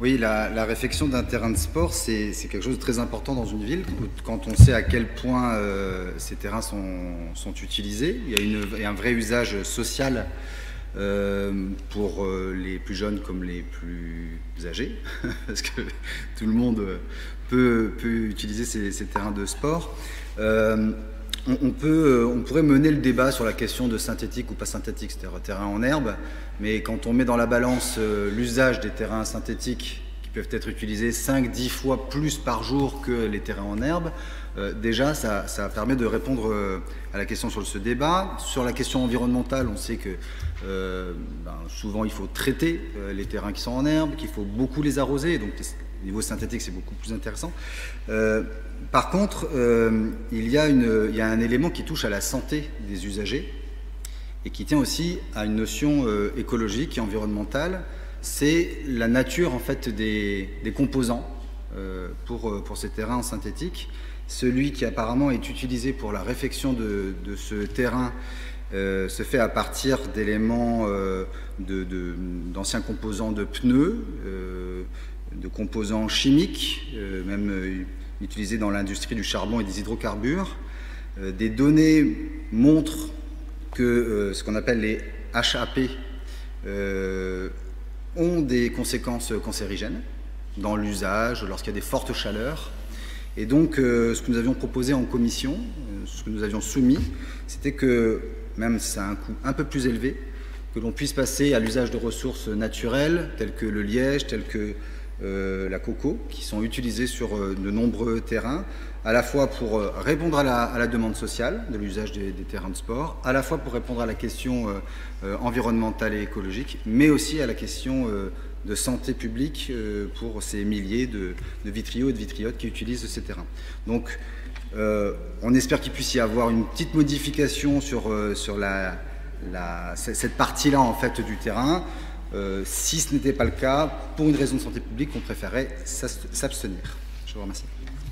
Oui, la réfection d'un terrain de sport, c'est quelque chose de très important dans une ville. Quand on sait à quel point ces terrains sont utilisés, il y a un vrai usage social pour les plus jeunes comme les plus âgés, parce que tout le monde peut utiliser ces terrains de sport. On pourrait mener le débat sur la question de synthétique ou pas synthétique, c'est-à-dire terrain en herbe, mais quand on met dans la balance l'usage des terrains synthétiques qui peuvent être utilisés 5-10 fois plus par jour que les terrains en herbe, déjà ça permet de répondre à la question sur ce débat. Sur la question environnementale, on sait que souvent il faut traiter les terrains qui sont en herbe, qu'il faut beaucoup les arroser, donc au niveau synthétique c'est beaucoup plus intéressant. Par contre, il y a un élément qui touche à la santé des usagers et qui tient aussi à une notion écologique et environnementale. C'est la nature en fait des composants pour ces terrains synthétiques. Celui qui apparemment est utilisé pour la réfection de ce terrain se fait à partir d'éléments d'anciens composants de pneus, de composants chimiques, même utilisés dans l'industrie du charbon et des hydrocarbures. Des données montrent que ce qu'on appelle les HAP ont des conséquences cancérigènes dans l'usage, lorsqu'il y a des fortes chaleurs. Et donc, ce que nous avions proposé en commission, ce que nous avions soumis, c'était que, même si ça a un coût un peu plus élevé, que l'on puisse passer à l'usage de ressources naturelles, telles que le liège, telles que la coco, qui sont utilisées sur de nombreux terrains, à la fois pour répondre à la demande sociale de l'usage des terrains de sport, à la fois pour répondre à la question environnementale et écologique, mais aussi à la question de santé publique pour ces milliers de vitriots et de vitriotes qui utilisent ces terrains. Donc on espère qu'il puisse y avoir une petite modification sur cette partie-là en fait du terrain. Si ce n'était pas le cas, pour une raison de santé publique, on préférait s'abstenir. Je vous remercie.